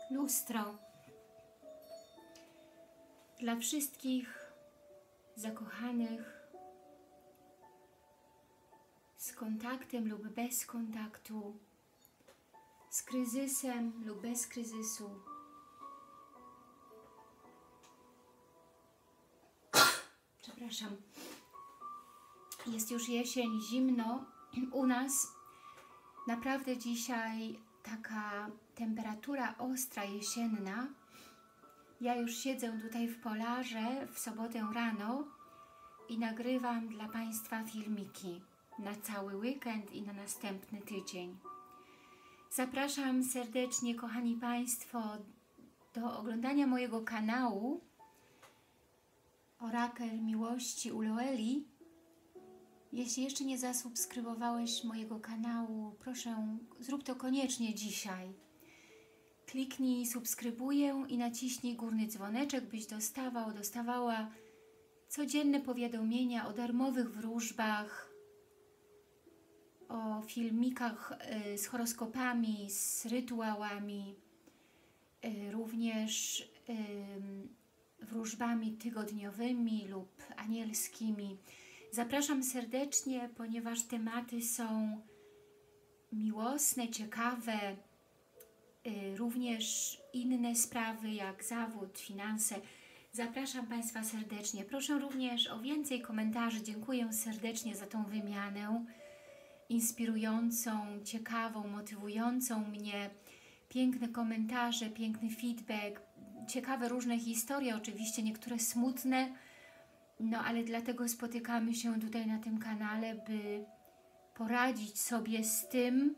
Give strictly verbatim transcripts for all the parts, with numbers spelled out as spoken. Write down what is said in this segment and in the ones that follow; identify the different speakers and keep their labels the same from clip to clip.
Speaker 1: Lustro dla wszystkich zakochanych z kontaktem lub bez kontaktu, z kryzysem lub bez kryzysu. Przepraszam. Jest już jesień, zimno. U nas naprawdę dzisiaj taka temperatura ostra, jesienna. Ja już siedzę tutaj w polarze w sobotę rano i nagrywam dla Państwa filmiki na cały weekend i na następny tydzień. Zapraszam serdecznie, kochani Państwo, do oglądania mojego kanału Orakel Miłości u Loeli. Jeśli jeszcze nie zasubskrybowałeś mojego kanału, proszę, zrób to koniecznie dzisiaj. Kliknij subskrybuję i naciśnij górny dzwoneczek, byś dostawał, dostawała codzienne powiadomienia o darmowych wróżbach, o filmikach z horoskopami, z rytuałami, również wróżbami tygodniowymi lub anielskimi. Zapraszam serdecznie, ponieważ tematy są miłosne, ciekawe, również inne sprawy jak zawód, finanse. Zapraszam Państwa serdecznie. Proszę również o więcej komentarzy. Dziękuję serdecznie za tą wymianę inspirującą, ciekawą, motywującą mnie. Piękne komentarze, piękny feedback, ciekawe różne historie, oczywiście niektóre smutne, no ale dlatego spotykamy się tutaj na tym kanale, by poradzić sobie z tym,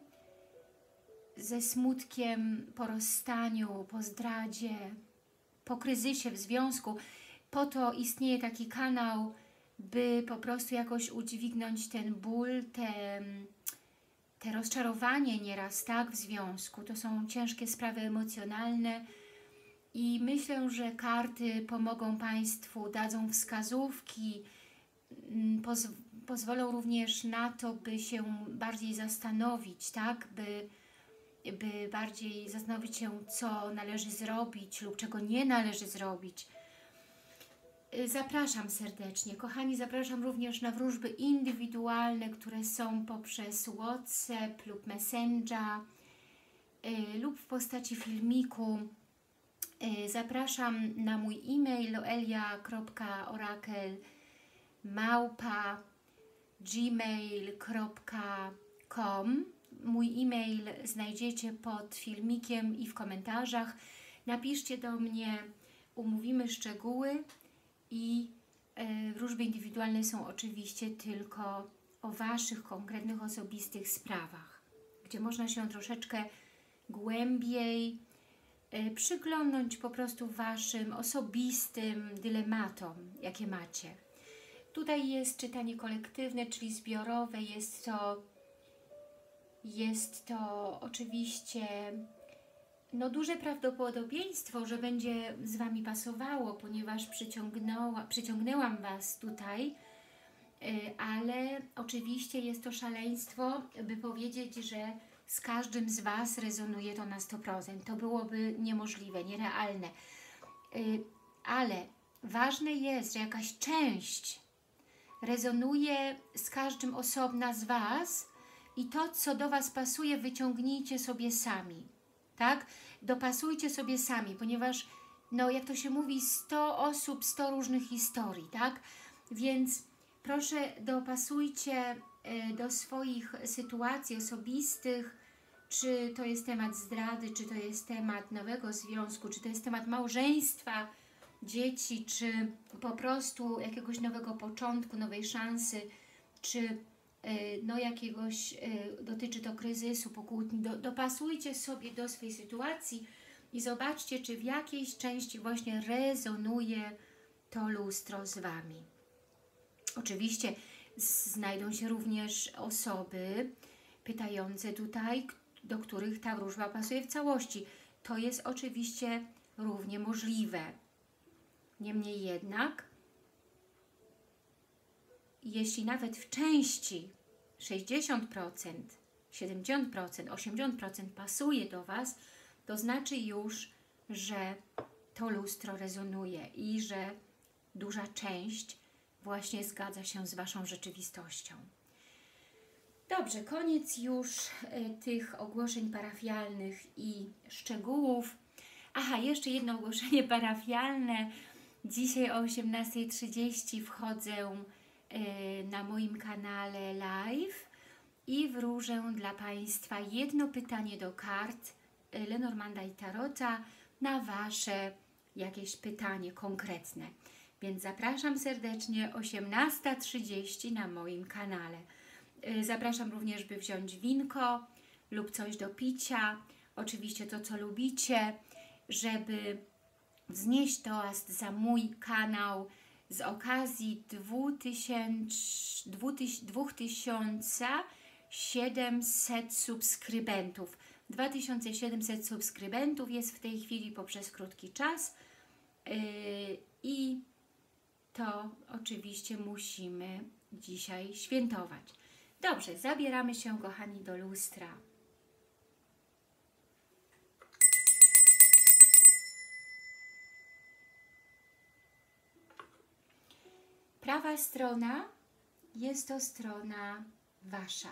Speaker 1: ze smutkiem po rozstaniu, po zdradzie, po kryzysie w związku. Po to istnieje taki kanał, by po prostu jakoś udźwignąć ten ból, te, te rozczarowanie nieraz, tak, w związku. To są ciężkie sprawy emocjonalne i myślę, że karty pomogą Państwu, dadzą wskazówki, poz, pozwolą również na to, by się bardziej zastanowić, tak, by by bardziej zastanowić się, co należy zrobić lub czego nie należy zrobić. Zapraszam serdecznie. Kochani, zapraszam również na wróżby indywidualne, które są poprzez WhatsApp lub Messenger yy, lub w postaci filmiku. Yy, zapraszam na mój e-mail loelia kropka orakel małpa gmail kropka com. Mój e-mail znajdziecie pod filmikiem i w komentarzach. Napiszcie do mnie, umówimy szczegóły i e, wróżby indywidualne są oczywiście tylko o Waszych konkretnych, osobistych sprawach, gdzie można się troszeczkę głębiej e, przyglądnąć po prostu Waszym osobistym dylematom, jakie macie. Tutaj jest czytanie kolektywne, czyli zbiorowe, jest to Jest to oczywiście no, duże prawdopodobieństwo, że będzie z Wami pasowało, ponieważ przyciągnęła, przyciągnęłam Was tutaj, ale oczywiście jest to szaleństwo, by powiedzieć, że z każdym z Was rezonuje to na sto procent. To byłoby niemożliwe, nierealne. Ale ważne jest, że jakaś część rezonuje z każdym osobna z Was, i to, co do Was pasuje, wyciągnijcie sobie sami, tak? Dopasujcie sobie sami, ponieważ, no jak to się mówi, sto osób, sto różnych historii, tak? Więc proszę dopasujcie do swoich sytuacji osobistych, czy to jest temat zdrady, czy to jest temat nowego związku, czy to jest temat małżeństwa, dzieci, czy po prostu jakiegoś nowego początku, nowej szansy, czy no jakiegoś, dotyczy to kryzysu, pokłótni. Do, dopasujcie sobie do swojej sytuacji i zobaczcie, czy w jakiejś części właśnie rezonuje to lustro z Wami. Oczywiście znajdą się również osoby pytające tutaj, do których ta wróżba pasuje w całości. To jest oczywiście równie możliwe. Niemniej jednak, jeśli nawet w części sześćdziesiąt procent, siedemdziesiąt procent, osiemdziesiąt procent pasuje do Was, to znaczy już, że to lustro rezonuje i że duża część właśnie zgadza się z Waszą rzeczywistością. Dobrze, koniec już y, tych ogłoszeń parafialnych i szczegółów. Aha, jeszcze jedno ogłoszenie parafialne. Dzisiaj o osiemnastej trzydzieści wchodzę y, na moim kanale live i wróżę dla Państwa jedno pytanie do kart y, Lenormanda i Tarota na Wasze jakieś pytanie konkretne. Więc zapraszam serdecznie osiemnasta trzydzieści na moim kanale. Zapraszam również, by wziąć winko lub coś do picia, oczywiście to, co lubicie, żeby wznieść toast za mój kanał z okazji dwa tysiące siedemset subskrybentów. dwa tysiące siedemset subskrybentów jest w tej chwili poprzez krótki czas yy, i to oczywiście musimy dzisiaj świętować. Dobrze, zabieramy się, kochani, do lustra. Prawa strona jest to strona Wasza.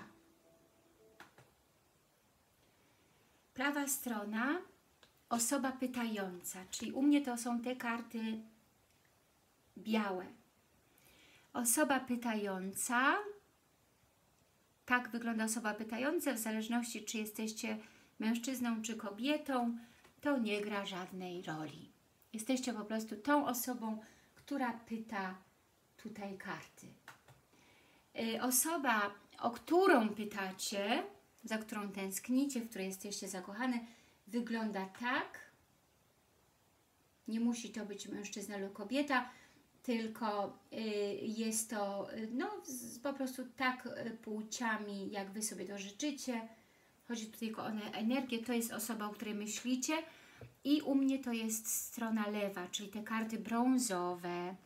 Speaker 1: Prawa strona, osoba pytająca, czyli u mnie to są te karty białe. Osoba pytająca, tak wygląda osoba pytająca, w zależności czy jesteście mężczyzną czy kobietą, to nie gra żadnej roli. Jesteście po prostu tą osobą, która pyta tutaj karty. Yy, osoba, o którą pytacie, za którą tęsknicie, w której jesteście zakochane, wygląda tak. Nie musi to być mężczyzna lub kobieta, tylko y, jest to y, no, z, po prostu tak y, płciami, jak Wy sobie to życzycie. Chodzi tu tylko o energię, to jest osoba, o której myślicie. I u mnie to jest strona lewa, czyli te karty brązowe.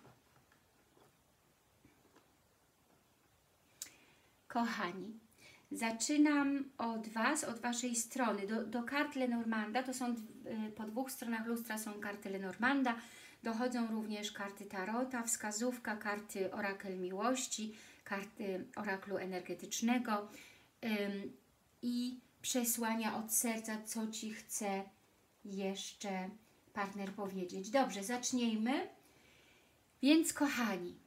Speaker 1: Kochani, zaczynam od Was, od Waszej strony. Do, do kart Lenormanda, to są y, po dwóch stronach lustra są karty Lenormanda. Dochodzą również karty Tarota, wskazówka, karty Orakel Miłości, karty Oraklu Energetycznego ym, i przesłania od serca, co Ci chce jeszcze partner powiedzieć. Dobrze, zacznijmy. Więc kochani,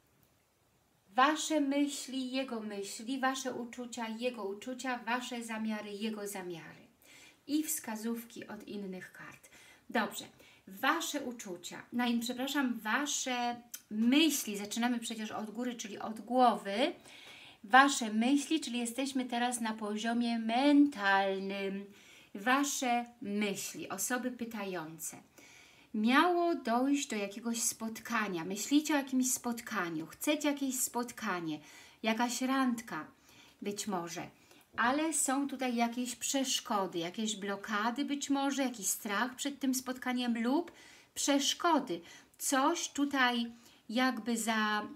Speaker 1: Wasze myśli, Jego myśli, Wasze uczucia, Jego uczucia, Wasze zamiary, Jego zamiary i wskazówki od innych kart. Dobrze. Wasze uczucia, no i przepraszam, Wasze myśli, zaczynamy przecież od góry, czyli od głowy, Wasze myśli, czyli jesteśmy teraz na poziomie mentalnym, Wasze myśli, osoby pytające. Miało dojść do jakiegoś spotkania, myślicie o jakimś spotkaniu, chcecie jakieś spotkanie, jakaś randka być może, ale są tutaj jakieś przeszkody, jakieś blokady być może, jakiś strach przed tym spotkaniem lub przeszkody. Coś tutaj jakby za,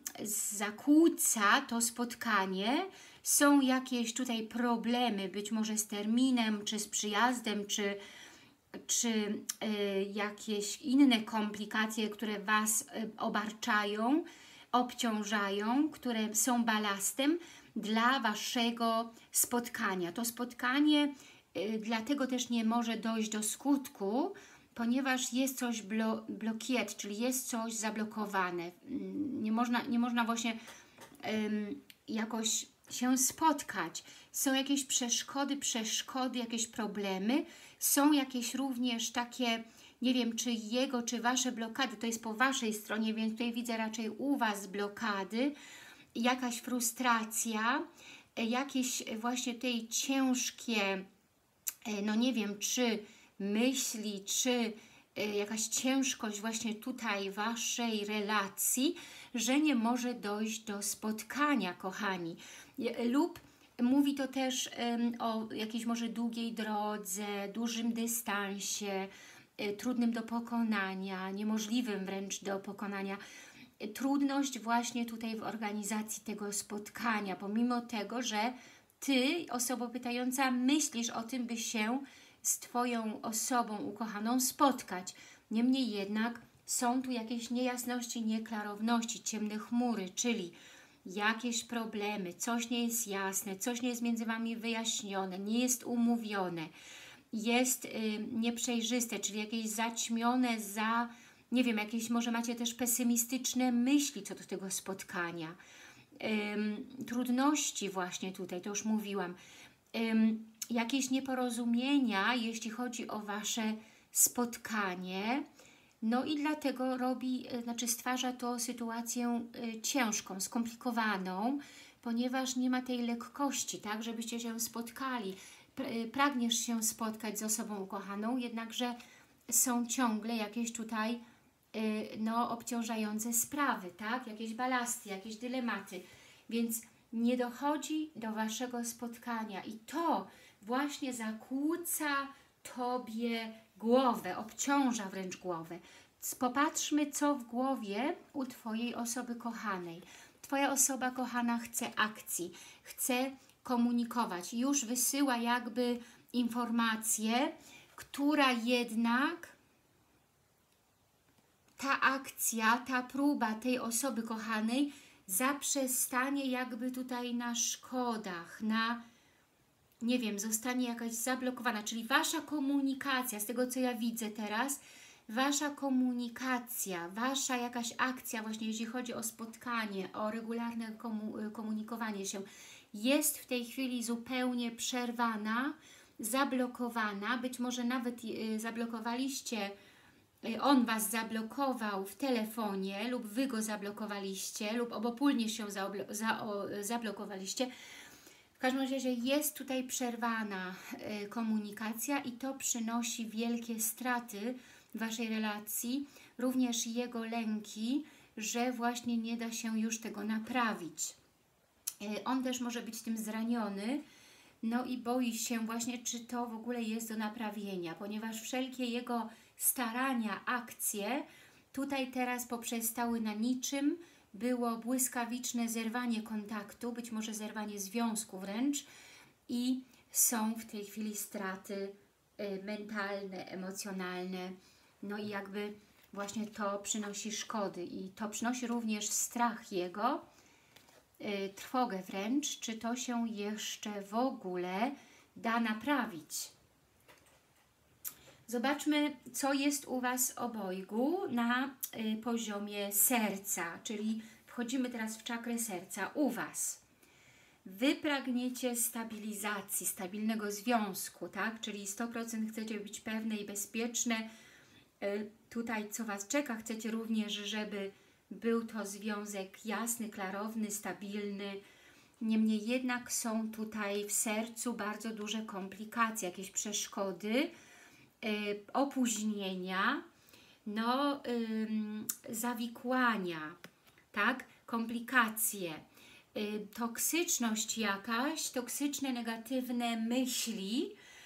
Speaker 1: zakłóca to spotkanie, są jakieś tutaj problemy, być może z terminem, czy z przyjazdem, czy, czy y, jakieś inne komplikacje, które Was y, obarczają, obciążają, które są balastem dla Waszego spotkania. To spotkanie y, dlatego też nie może dojść do skutku, ponieważ jest coś blo blokiet, czyli jest coś zablokowane. Nie można, nie można właśnie ym, jakoś się spotkać. Są jakieś przeszkody, przeszkody, jakieś problemy. Są jakieś również takie, nie wiem, czy jego, czy Wasze blokady, to jest po Waszej stronie, więc tutaj widzę raczej u Was blokady, jakaś frustracja, jakieś właśnie tutaj ciężkie, no nie wiem, czy myśli, czy jakaś ciężkość właśnie tutaj Waszej relacji, że nie może dojść do spotkania, kochani. Lub mówi to też um, o jakiejś może długiej drodze, dużym dystansie, y, trudnym do pokonania, niemożliwym wręcz do pokonania. Y, trudność właśnie tutaj w organizacji tego spotkania, pomimo tego, że Ty, osoba pytająca, myślisz o tym, by się z Twoją osobą ukochaną spotkać. Niemniej jednak są tu jakieś niejasności, nieklarowności, ciemne chmury, czyli jakieś problemy, coś nie jest jasne, coś nie jest między Wami wyjaśnione, nie jest umówione, jest y, nieprzejrzyste, czyli jakieś zaćmione za, nie wiem, jakieś może macie też pesymistyczne myśli co do tego spotkania. Ym, trudności właśnie tutaj, to już mówiłam. Ym, jakieś nieporozumienia, jeśli chodzi o Wasze spotkanie. No i dlatego robi, znaczy stwarza to sytuację y, ciężką, skomplikowaną, ponieważ nie ma tej lekkości, tak, żebyście się spotkali. Pragniesz się spotkać z osobą ukochaną, jednakże są ciągle jakieś tutaj y, no, obciążające sprawy, tak? Jakieś balasty, jakieś dylematy, więc nie dochodzi do Waszego spotkania i to właśnie zakłóca Tobie głowę, obciąża wręcz głowę. Popatrzmy, co w głowie u Twojej osoby kochanej. Twoja osoba kochana chce akcji, chce komunikować, już wysyła jakby informację, która jednak ta akcja, ta próba tej osoby kochanej zaprzestanie jakby tutaj na szkodach, na, nie wiem, zostanie jakaś zablokowana, czyli Wasza komunikacja, z tego co ja widzę teraz, Wasza komunikacja, Wasza jakaś akcja właśnie jeśli chodzi o spotkanie, o regularne komu komunikowanie się, jest w tej chwili zupełnie przerwana, zablokowana, być może nawet y, zablokowaliście, y, on Was zablokował w telefonie lub Wy go zablokowaliście lub obopólnie się za, za, o, zablokowaliście. W każdym razie jest tutaj przerwana y, komunikacja i to przynosi wielkie straty w Waszej relacji, również jego lęki, że właśnie nie da się już tego naprawić. On też może być tym zraniony, no i boi się właśnie, czy to w ogóle jest do naprawienia, ponieważ wszelkie jego starania, akcje tutaj teraz poprzestały na niczym, było błyskawiczne zerwanie kontaktu, być może zerwanie związku wręcz i są w tej chwili straty y, mentalne, emocjonalne, no i jakby właśnie to przynosi szkody i to przynosi również strach jego, trwogę wręcz, czy to się jeszcze w ogóle da naprawić. Zobaczmy, co jest u Was obojgu na y, poziomie serca, czyli wchodzimy teraz w czakrę serca. U Was Wy pragniecie stabilizacji, stabilnego związku, tak? Czyli sto procent chcecie być pewne i bezpieczne. Y, tutaj co Was czeka, chcecie również, żeby był to związek jasny, klarowny, stabilny. Niemniej jednak są tutaj w sercu bardzo duże komplikacje, jakieś przeszkody, yy, opóźnienia, no, yy, zawikłania, tak? Komplikacje, yy, toksyczność jakaś, toksyczne, negatywne myśli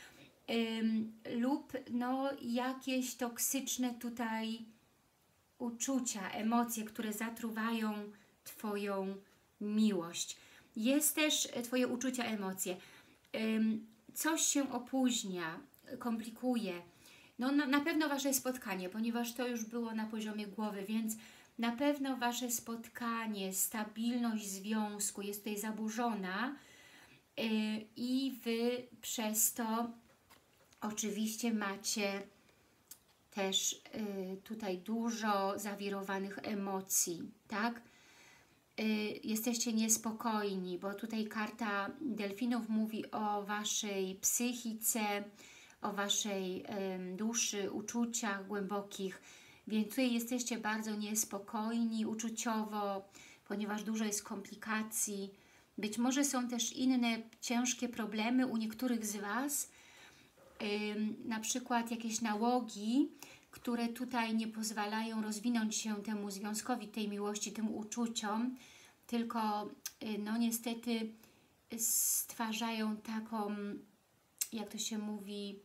Speaker 1: yy, lub no, jakieś toksyczne tutaj uczucia, emocje, które zatruwają Twoją miłość. Jest też Twoje uczucia, emocje. Ym, coś się opóźnia, komplikuje. No na, na pewno Wasze spotkanie, ponieważ to już było na poziomie głowy, więc na pewno Wasze spotkanie, stabilność związku jest tutaj zaburzona yy, i Wy przez to oczywiście macie też y, tutaj dużo zawirowanych emocji, tak? Y, jesteście niespokojni, bo tutaj karta delfinów mówi o Waszej psychice, o Waszej y, duszy, uczuciach głębokich, więc tutaj jesteście bardzo niespokojni uczuciowo, ponieważ dużo jest komplikacji. Być może są też inne ciężkie problemy u niektórych z Was, na przykład jakieś nałogi, które tutaj nie pozwalają rozwinąć się temu związkowi, tej miłości, tym uczuciom, tylko no niestety stwarzają taką, jak to się mówi,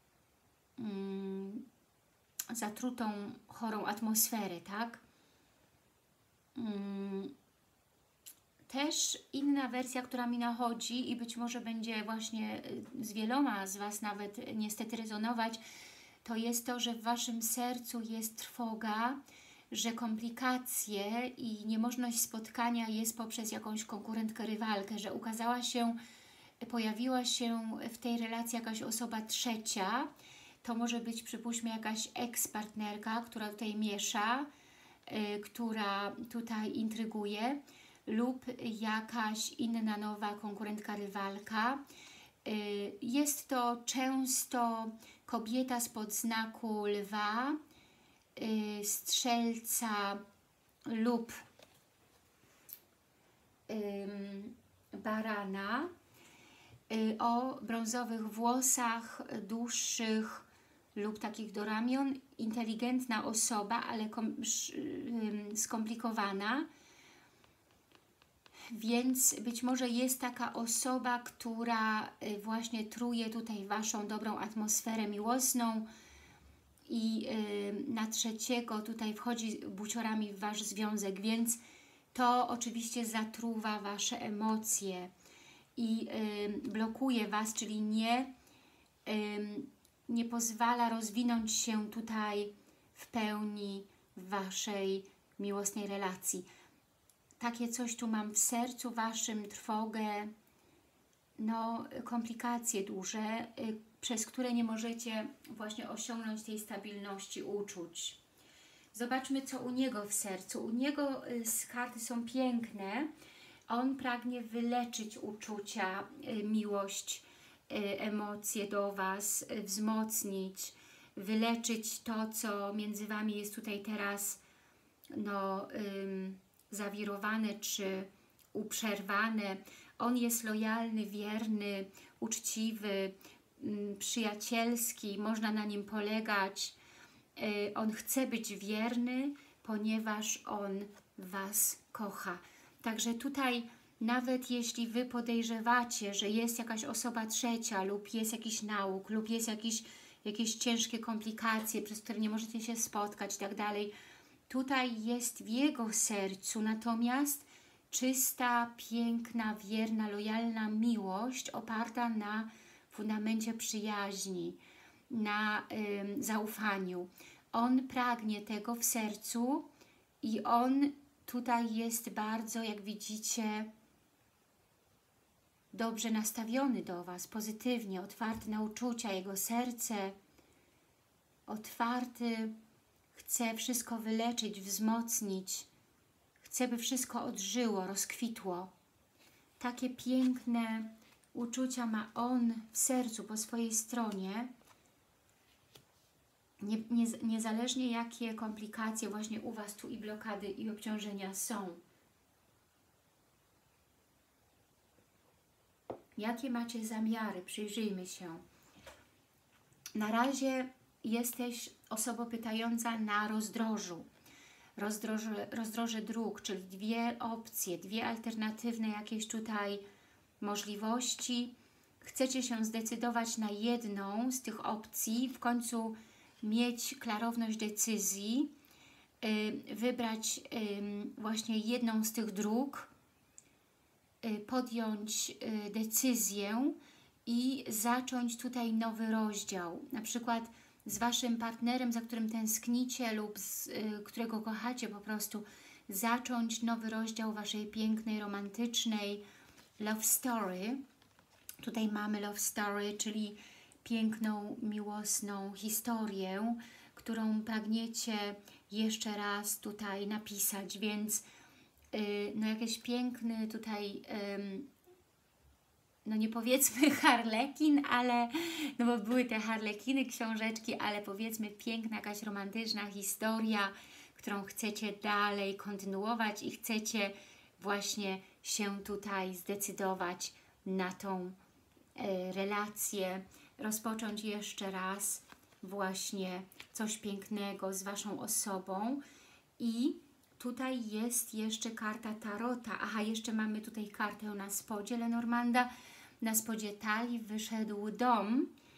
Speaker 1: um, zatrutą, chorą atmosferę, tak? Um, też inna wersja, która mi nachodzi i być może będzie właśnie z wieloma z Was nawet niestety rezonować, to jest to, że w Waszym sercu jest trwoga, że komplikacje i niemożność spotkania jest poprzez jakąś konkurentkę, rywalkę, że ukazała się, pojawiła się w tej relacji jakaś osoba trzecia. To może być, przypuśćmy, jakaś eks-partnerka, która tutaj miesza, yy, która tutaj intryguje, lub jakaś inna nowa konkurentka, rywalka. Yy, jest to często kobieta spod znaku lwa, yy, strzelca lub yy, barana, yy, o brązowych włosach, dłuższych lub takich do ramion, inteligentna osoba, ale kom, yy, skomplikowana. Więc być może jest taka osoba, która właśnie truje tutaj Waszą dobrą atmosferę miłosną i na trzeciego tutaj wchodzi buciorami w Wasz związek, więc to oczywiście zatruwa Wasze emocje i blokuje Was, czyli nie, nie pozwala rozwinąć się tutaj w pełni w Waszej miłosnej relacji. Takie coś tu mam w sercu Waszym, trwogę, no komplikacje duże, y, przez które nie możecie właśnie osiągnąć tej stabilności uczuć. Zobaczmy, co u niego w sercu. U niego y, karty są piękne. On pragnie wyleczyć uczucia, y, miłość, y, emocje do Was, y, wzmocnić, wyleczyć to, co między Wami jest tutaj teraz, no... Ym, zawirowane czy uprzerwane. On jest lojalny, wierny, uczciwy, przyjacielski, można na nim polegać. On chce być wierny, ponieważ on Was kocha. Także tutaj nawet jeśli Wy podejrzewacie, że jest jakaś osoba trzecia lub jest jakiś nauk, lub jest jakiś, jakieś ciężkie komplikacje, przez które nie możecie się spotkać i tak dalej, tutaj jest w jego sercu natomiast czysta, piękna, wierna, lojalna miłość oparta na fundamencie przyjaźni, na ym, zaufaniu. On pragnie tego w sercu i on tutaj jest bardzo, jak widzicie, dobrze nastawiony do Was, pozytywnie, otwarty na uczucia, jego serce otwarty, chce wszystko wyleczyć, wzmocnić, chce, by wszystko odżyło, rozkwitło. Takie piękne uczucia ma on w sercu po swojej stronie, nie, nie, niezależnie jakie komplikacje właśnie u Was tu i blokady i obciążenia są. Jakie macie zamiary? Przyjrzyjmy się. Na razie jesteś osobą pytająca na rozdrożu. Rozdroże, rozdroże dróg, czyli dwie opcje, dwie alternatywne jakieś tutaj możliwości. Chcecie się zdecydować na jedną z tych opcji, w końcu mieć klarowność decyzji, yy, wybrać yy, właśnie jedną z tych dróg, yy, podjąć yy, decyzję i zacząć tutaj nowy rozdział. Na przykład z Waszym partnerem, za którym tęsknicie lub z, y, którego kochacie po prostu, zacząć nowy rozdział Waszej pięknej, romantycznej love story. Tutaj mamy love story, czyli piękną, miłosną historię, którą pragniecie jeszcze raz tutaj napisać, więc y, no jakiś piękny tutaj y, no nie powiedzmy harlekin, ale, no bo były te harlekiny, książeczki, ale powiedzmy piękna, jakaś romantyczna historia, którą chcecie dalej kontynuować i chcecie właśnie się tutaj zdecydować na tą e, relację, rozpocząć jeszcze raz właśnie coś pięknego z Waszą osobą. I tutaj jest jeszcze karta Tarota. Aha, jeszcze mamy tutaj kartę na spodzie Lenormanda. Na spodzie talii wyszedł dom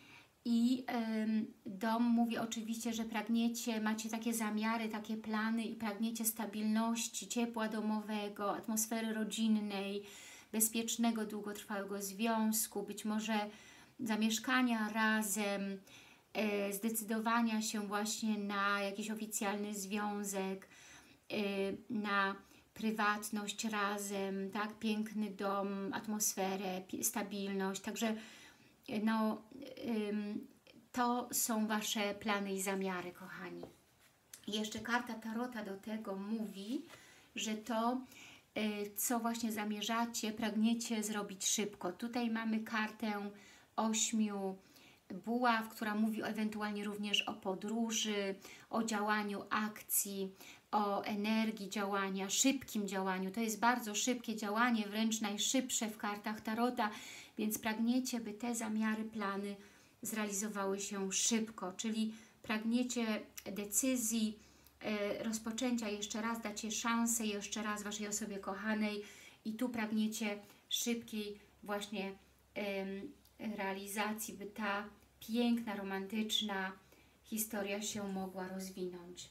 Speaker 1: I ym, dom mówi oczywiście, że pragniecie, macie takie zamiary, takie plany i pragniecie stabilności, ciepła domowego, atmosfery rodzinnej, bezpiecznego, długotrwałego związku, być może zamieszkania razem, y, zdecydowania się właśnie na jakiś oficjalny związek, y, na prywatność razem, tak, piękny dom, atmosferę, stabilność, także no, ym, to są Wasze plany i zamiary, kochani. I jeszcze karta Tarota do tego mówi, że to, y, co właśnie zamierzacie, pragniecie zrobić szybko. Tutaj mamy kartę ośmiu buław, która mówi ewentualnie również o podróży, o działaniu akcji, o energii działania, szybkim działaniu. To jest bardzo szybkie działanie, wręcz najszybsze w kartach Tarota, więc pragniecie, by te zamiary, plany zrealizowały się szybko, czyli pragniecie decyzji, e, rozpoczęcia, jeszcze raz dacie szansę, jeszcze raz Waszej osobie kochanej i tu pragniecie szybkiej właśnie e, realizacji, by ta piękna, romantyczna historia się mogła rozwinąć.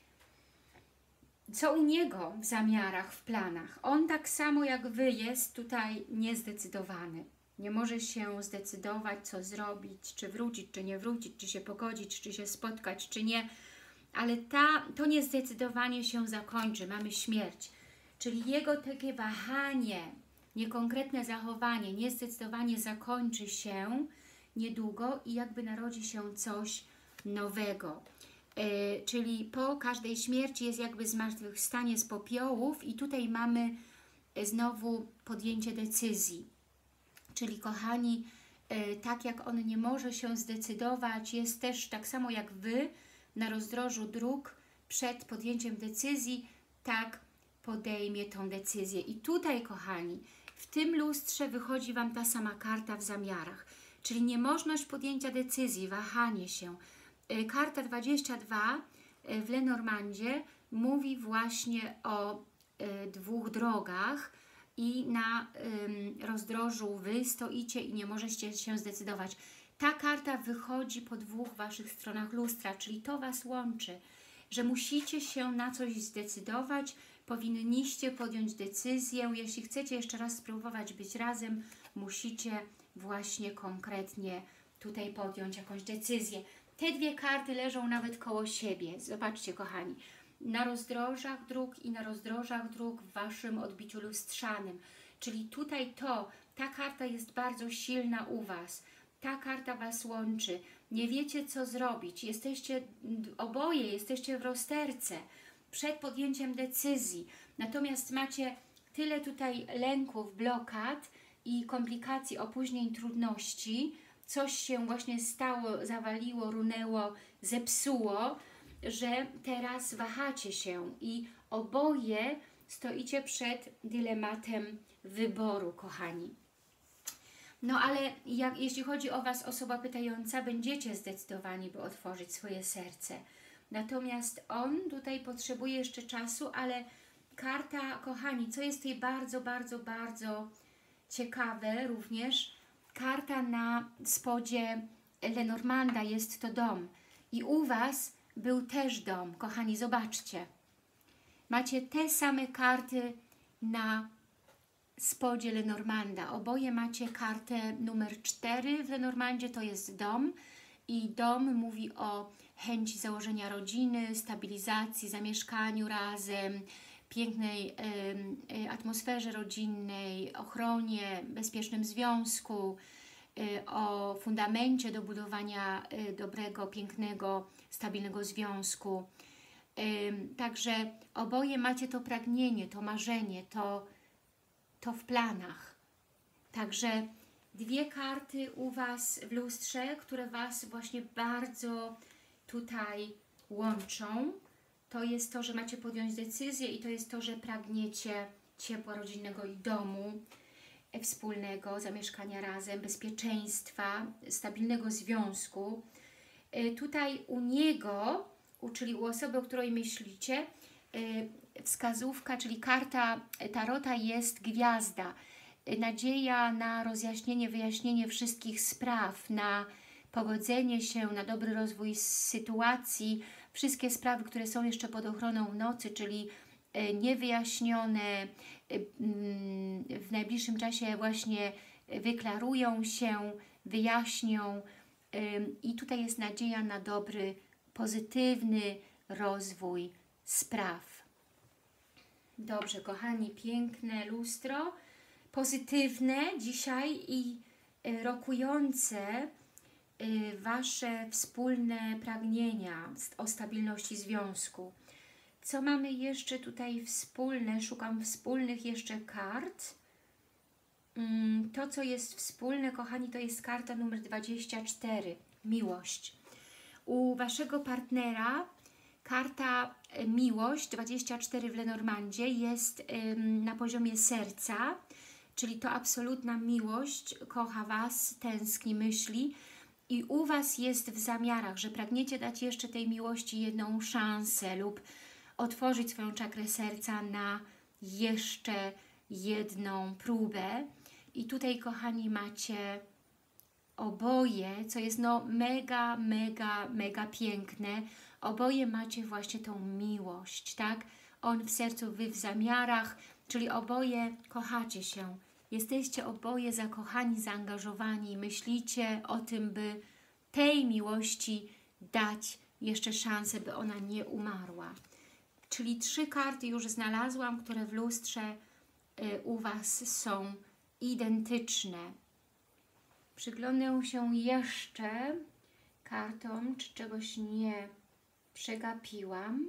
Speaker 1: Co u niego w zamiarach, w planach? On tak samo jak Wy jest tutaj niezdecydowany. Nie może się zdecydować, co zrobić, czy wrócić, czy nie wrócić, czy się pogodzić, czy się spotkać, czy nie. Ale ta, to niezdecydowanie się zakończy. Mamy śmierć. Czyli jego takie wahanie, niekonkretne zachowanie, niezdecydowanie zakończy się niedługo i jakby narodzi się coś nowego. Yy, czyli po każdej śmierci jest jakby zmartwychwstanie z popiołów i tutaj mamy znowu podjęcie decyzji. Czyli kochani, yy, tak jak on nie może się zdecydować, jest też tak samo jak Wy na rozdrożu dróg przed podjęciem decyzji, tak podejmie tą decyzję. I tutaj, kochani, w tym lustrze wychodzi Wam ta sama karta w zamiarach, czyli niemożność podjęcia decyzji, wahanie się. Karta dwadzieścia dwa w Lenormandzie mówi właśnie o y, dwóch drogach i na y, rozdrożu Wy stoicie i nie możecie się zdecydować. Ta karta wychodzi po dwóch Waszych stronach lustra, czyli to Was łączy, że musicie się na coś zdecydować, powinniście podjąć decyzję. Jeśli chcecie jeszcze raz spróbować być razem, musicie właśnie konkretnie tutaj podjąć jakąś decyzję. Te dwie karty leżą nawet koło siebie. Zobaczcie, kochani, na rozdrożach dróg i na rozdrożach dróg w Waszym odbiciu lustrzanym. Czyli tutaj to, ta karta jest bardzo silna u Was. Ta karta Was łączy. Nie wiecie, co zrobić. Jesteście oboje, jesteście w rozterce przed podjęciem decyzji. Natomiast macie tyle tutaj lęków, blokad i komplikacji, opóźnień, trudności. Coś się właśnie stało, zawaliło, runęło, zepsuło, że teraz wahacie się i oboje stoicie przed dylematem wyboru, kochani. No ale jak, jeśli chodzi o Was, osoba pytająca, będziecie zdecydowani, by otworzyć swoje serce. Natomiast on tutaj potrzebuje jeszcze czasu, ale karta, kochani, co jest tutaj bardzo, bardzo, bardzo ciekawe również, karta na spodzie Lenormanda jest to dom. I u Was był też dom. Kochani, zobaczcie. Macie te same karty na spodzie Lenormanda. Oboje macie kartę numer cztery w Lenormandzie, to jest dom. I dom mówi o chęci założenia rodziny, stabilizacji, zamieszkaniu razem, pięknej y, y, atmosferze rodzinnej, ochronie, bezpiecznym związku, y, o fundamencie do budowania y, dobrego, pięknego, stabilnego związku. Y, także oboje macie to pragnienie, to marzenie, to, to w planach. Także dwie karty u Was w lustrze, które Was właśnie bardzo tutaj łączą. To jest to, że macie podjąć decyzję i to jest to, że pragniecie ciepła rodzinnego i domu wspólnego, zamieszkania razem, bezpieczeństwa, stabilnego związku. Tutaj u niego, czyli u osoby, o której myślicie, wskazówka, czyli karta Tarota jest gwiazda. Nadzieja na rozjaśnienie, wyjaśnienie wszystkich spraw, na pogodzenie się, na dobry rozwój sytuacji, wszystkie sprawy, które są jeszcze pod ochroną nocy, czyli niewyjaśnione, w najbliższym czasie właśnie wyklarują się, wyjaśnią i tutaj jest nadzieja na dobry, pozytywny rozwój spraw. Dobrze, kochani, piękne lustro, pozytywne dzisiaj i rokujące Wasze wspólne pragnienia o stabilności związku. Co mamy jeszcze tutaj wspólne? Szukam wspólnych jeszcze kart. To, co jest wspólne, kochani, to jest karta numer dwadzieścia cztery. Miłość. U Waszego partnera karta miłość dwadzieścia cztery w Lenormandzie jest ym, na poziomie serca, czyli to absolutna miłość, kocha Was, tęskni, myśli i u Was jest w zamiarach, że pragniecie dać jeszcze tej miłości jedną szansę lub otworzyć swoją czakrę serca na jeszcze jedną próbę. I tutaj, kochani, macie oboje, co jest no mega, mega, mega piękne, oboje macie właśnie tą miłość, tak? On w sercu, Wy w zamiarach, czyli oboje kochacie się. Jesteście oboje zakochani, zaangażowani, myślicie o tym, by tej miłości dać jeszcze szansę, by ona nie umarła. Czyli trzy karty już znalazłam, które w lustrze y, u Was są identyczne. Przyglądnę się jeszcze kartom, czy czegoś nie przegapiłam.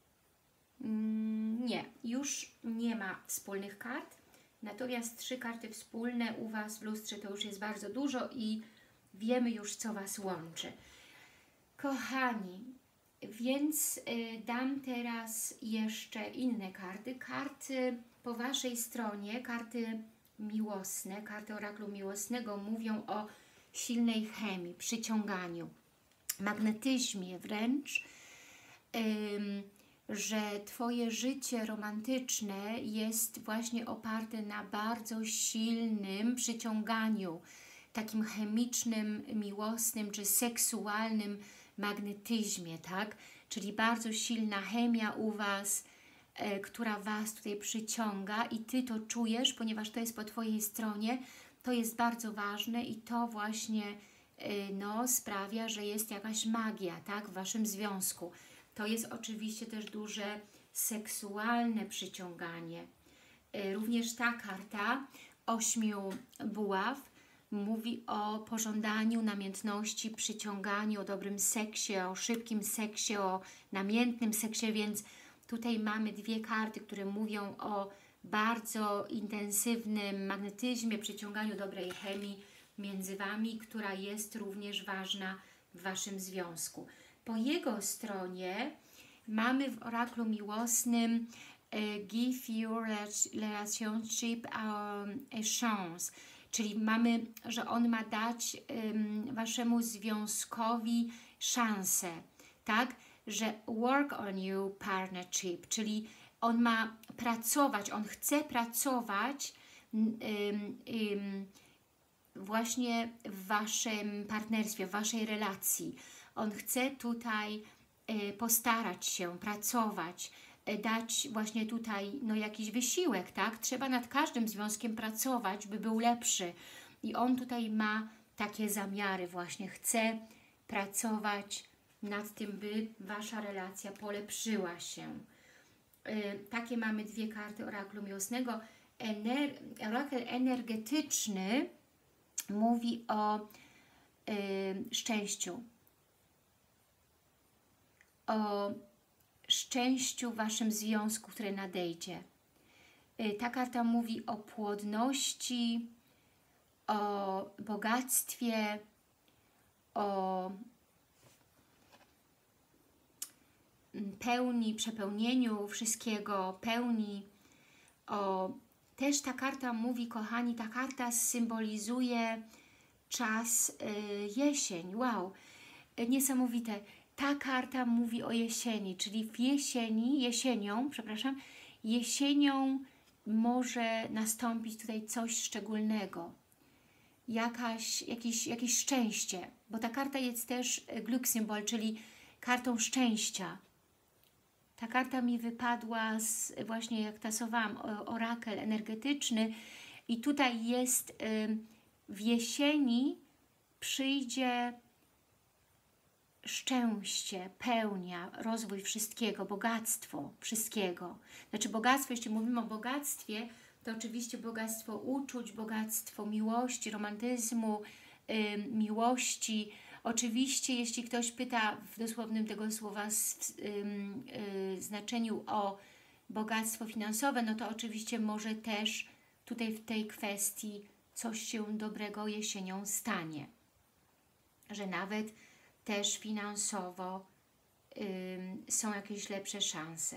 Speaker 1: Mm, nie, już nie ma wspólnych kart. Natomiast trzy karty wspólne u Was w lustrze to już jest bardzo dużo i wiemy już, co Was łączy. Kochani, więc y, dam teraz jeszcze inne karty. Karty po Waszej stronie, karty miłosne, karty oraklu miłosnego mówią o silnej chemii, przyciąganiu, magnetyzmie wręcz, ym, że Twoje życie romantyczne jest właśnie oparte na bardzo silnym przyciąganiu, takim chemicznym, miłosnym czy seksualnym magnetyzmie, tak? Czyli bardzo silna chemia u Was, e, która Was tutaj przyciąga i Ty to czujesz, ponieważ to jest po Twojej stronie, to jest bardzo ważne i to właśnie e, no, sprawia, że jest jakaś magia, tak? W Waszym związku. To jest oczywiście też duże seksualne przyciąganie. E, również ta karta ośmiu buław mówi o pożądaniu, namiętności, przyciąganiu, o dobrym seksie, o szybkim seksie, o namiętnym seksie, więc tutaj mamy dwie karty, które mówią o bardzo intensywnym magnetyzmie, przyciąganiu dobrej chemii między Wami, która jest również ważna w Waszym związku. Po jego stronie mamy w oraklu miłosnym uh, give your relationship a, a chance, czyli mamy, że on ma dać um, Waszemu związkowi szansę, tak? Że work on you partnership, czyli on ma pracować, on chce pracować um, um, właśnie w Waszym partnerstwie, w Waszej relacji. On chce tutaj y, postarać się, pracować, y, dać właśnie tutaj no, jakiś wysiłek, tak? Trzeba nad każdym związkiem pracować, by był lepszy. I on tutaj ma takie zamiary właśnie, chce pracować nad tym, by Wasza relacja polepszyła się. Y, takie mamy dwie karty oraklu miłosnego. Ener orakel energetyczny mówi o y, szczęściu. O szczęściu w Waszym związku, które nadejdzie. Ta karta mówi o płodności, o bogactwie, o pełni, przepełnieniu wszystkiego, pełni. O... Też ta karta mówi, kochani, ta karta symbolizuje czas y, jesień. Wow, niesamowite. Ta karta mówi o jesieni, czyli w jesieni, jesienią, przepraszam, jesienią może nastąpić tutaj coś szczególnego. jakaś, jakiś, jakieś szczęście, bo ta karta jest też Glückssymbol, czyli kartą szczęścia. Ta karta mi wypadła z, właśnie jak tasowałam, orakel energetyczny i tutaj jest y, w jesieni przyjdzie szczęście, pełnia, rozwój wszystkiego, bogactwo wszystkiego. Znaczy bogactwo, jeśli mówimy o bogactwie, to oczywiście bogactwo uczuć, bogactwo miłości, romantyzmu, yy, miłości. Oczywiście, jeśli ktoś pyta w dosłownym tego słowa yy, yy, znaczeniu o bogactwo finansowe, no to oczywiście może też tutaj w tej kwestii coś się dobrego jesienią stanie. Że nawet też finansowo y, są jakieś lepsze szanse.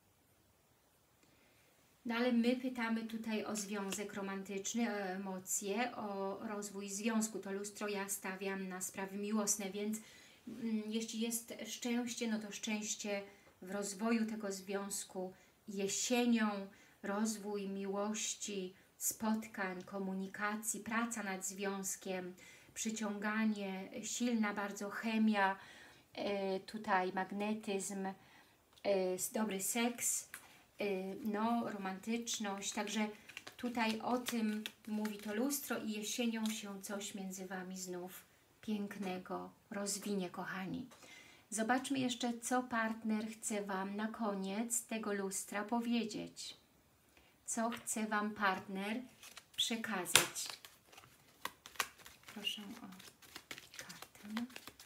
Speaker 1: No ale my pytamy tutaj o związek romantyczny, o emocje, o rozwój związku. To lustro ja stawiam na sprawy miłosne, więc mm, jeśli jest szczęście, no to szczęście w rozwoju tego związku jesienią, rozwój miłości, spotkań, komunikacji, praca nad związkiem, przyciąganie, silna bardzo chemia, y, tutaj magnetyzm, y, dobry seks, y, no, romantyczność. Także tutaj o tym mówi to lustro i jesienią się coś między Wami znów pięknego rozwinie, kochani. Zobaczmy jeszcze, co partner chce Wam na koniec tego lustra powiedzieć. Co chce Wam partner przekazać. Proszę o kartę.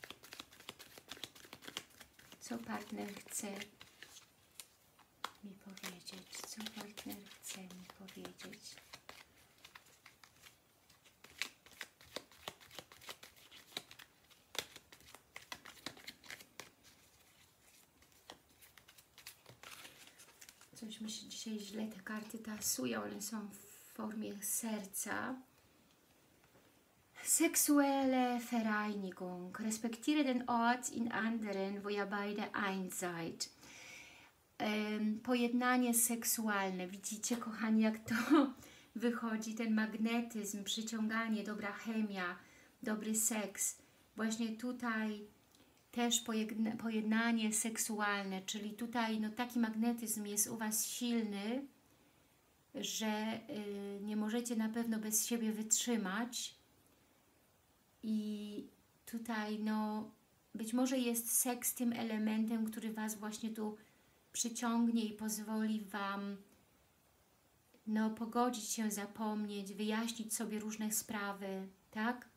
Speaker 1: Co partner chce mi powiedzieć? Co partner chce mi powiedzieć? Coś mi się dzisiaj źle te karty tasują, one są w formie serca. Sexuelle Vereinigung. Respektiere den Ort in anderen, wo ihr beide eins seid. Um, pojednanie seksualne. Widzicie, kochani, jak to wychodzi? Ten magnetyzm, przyciąganie, dobra chemia, dobry seks. Właśnie tutaj też pojedna, pojednanie seksualne, czyli tutaj no, taki magnetyzm jest u Was silny, że y, nie możecie na pewno bez siebie wytrzymać. I tutaj no być może jest seks tym elementem, który Was właśnie tu przyciągnie i pozwoli Wam no pogodzić się, zapomnieć, wyjaśnić sobie różne sprawy, tak?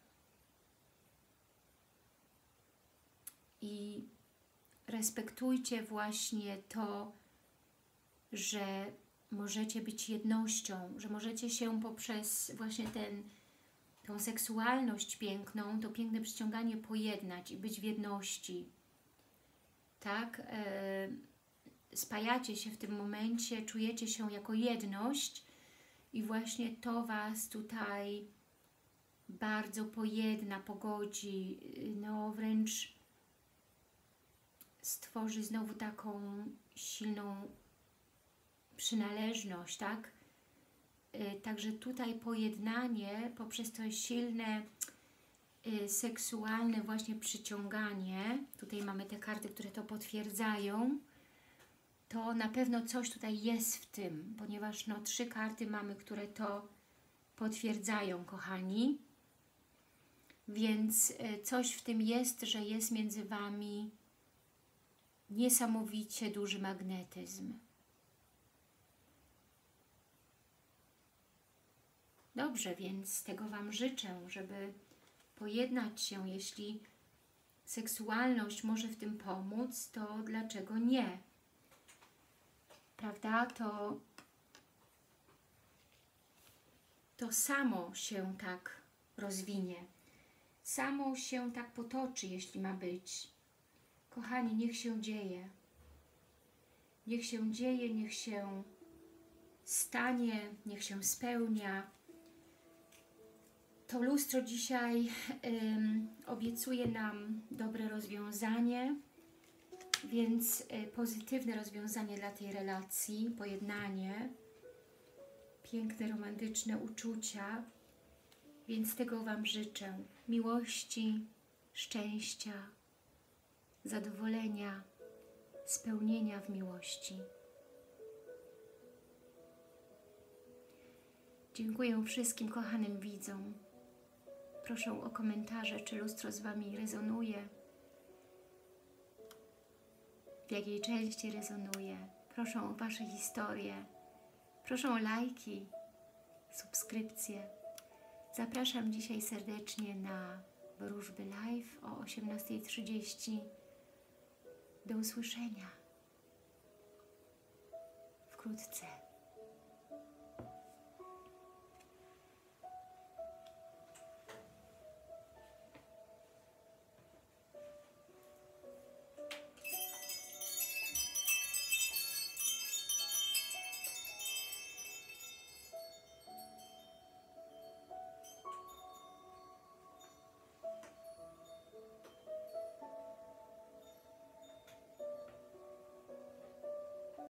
Speaker 1: I respektujcie właśnie to, że możecie być jednością, że możecie się poprzez właśnie ten tą seksualność piękną, to piękne przyciąganie pojednać i być w jedności. Tak? E, spajacie się w tym momencie, czujecie się jako jedność i właśnie to Was tutaj bardzo pojedna, pogodzi, no wręcz stworzy znowu taką silną przynależność, tak? Także tutaj pojednanie poprzez to silne y, seksualne właśnie przyciąganie, tutaj mamy te karty, które to potwierdzają, to na pewno coś tutaj jest w tym, ponieważ no trzy karty mamy, które to potwierdzają, kochani. Więc y, coś w tym jest, że jest między Wami niesamowicie duży magnetyzm. Dobrze, więc tego Wam życzę, żeby pojednać się. Jeśli seksualność może w tym pomóc, to dlaczego nie? Prawda? To, to samo się tak rozwinie. Samo się tak potoczy, jeśli ma być. Kochani, niech się dzieje. Niech się dzieje, niech się stanie, niech się spełnia. To lustro dzisiaj ym, obiecuje nam dobre rozwiązanie, więc y, pozytywne rozwiązanie dla tej relacji, pojednanie, piękne, romantyczne uczucia Więc tego Wam życzę. Miłości, szczęścia, zadowolenia, spełnienia w miłości. Dziękuję wszystkim kochanym widzom. Proszę o komentarze, czy lustro z Wami rezonuje, w jakiej części rezonuje. Proszę o Wasze historie. Proszę o lajki, subskrypcje. Zapraszam dzisiaj serdecznie na wróżby live o osiemnastej trzydzieści. Do usłyszenia wkrótce.